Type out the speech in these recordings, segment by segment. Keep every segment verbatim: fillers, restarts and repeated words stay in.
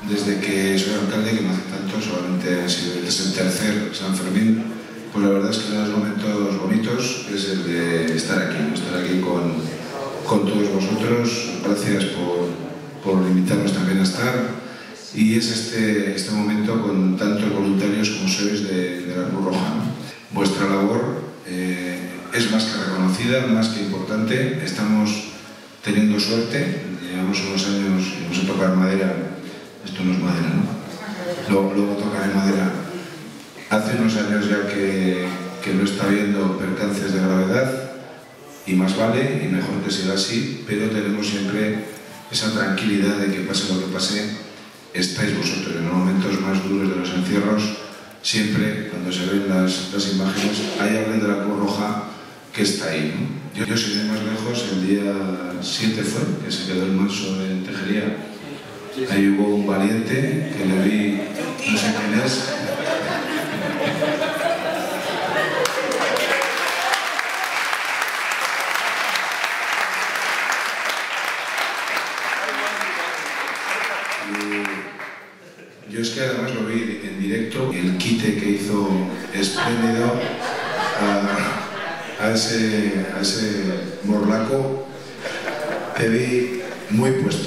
desde que soy alcalde, que no hace tanto, solamente ha sido desde el tercer San Fermín, pues la verdad es que uno de los momentos bonitos es el de estar aquí, estar aquí con, con todos vosotros. Gracias por, por invitarnos también a estar. Y es este, este momento con tantos voluntarios como sois de, de la Cruz Roja. Vuestra labor eh, es más que reconocida, más que importante. Estamos teniendo suerte, llevamos unos años, vamos a tocar madera, esto no es madera, ¿no? Luego, luego tocaré madera. Hace unos años ya que, que no está habiendo percances de gravedad, y más vale, y mejor que siga así, pero tenemos siempre esa tranquilidad de que pase lo que pase, estáis vosotros. En los momentos más duros de los encierros, siempre cuando se ven las, las imágenes, hay alguien de la Cruz Roja que está ahí, ¿no? Yo, yo sin ir más lejos, el día siete fue, que se quedó el manso en Tejería. Ahí hubo un valiente que le vi, no sé quién es. Yo es que además lo vi en directo, el quite que hizo espléndido a, a, ese, a ese morlaco, te vi muy puesto.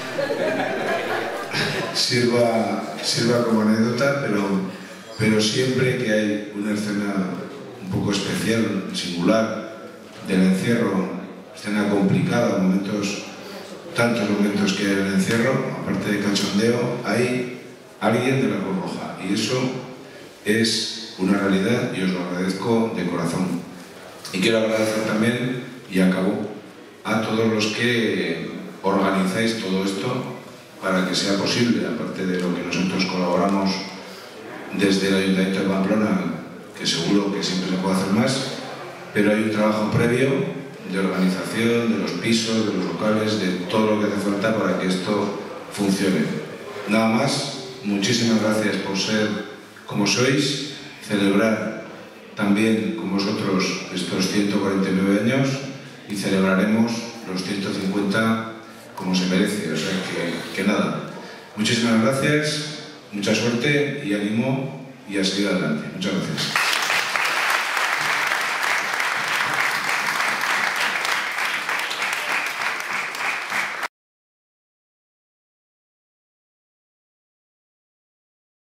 Sirva, sirva como anécdota, pero, pero siempre que hay una escena un poco especial, singular, del encierro, escena complicada, momentos, tantos momentos que hay en el encierro, aparte de cachondeo, hay alguien de la Cruz Roja, y eso es una realidad y os lo agradezco de corazón. Y quiero agradecer también, y acabo, a todos los que organizáis todo esto para que sea posible, aparte de lo que nosotros colaboramos desde el Ayuntamiento de Pamplona, que seguro que siempre se puede hacer más, pero hay un trabajo previo de organización, de los pisos, de los locales, de todo lo que hace falta para que esto funcione. Nada más. Muchísimas gracias por ser como sois, celebrar también con vosotros estos ciento cuarenta y nueve años y celebraremos los ciento cincuenta como se merece, o sea que, que nada. Muchísimas gracias, mucha suerte y ánimo y a seguir adelante. Muchas gracias.